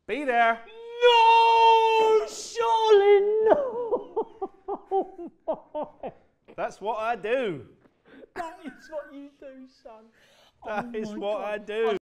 Be there. No! Surely no! Oh my. That's what I do. That is what you do, son. That Oh is my what God. I do.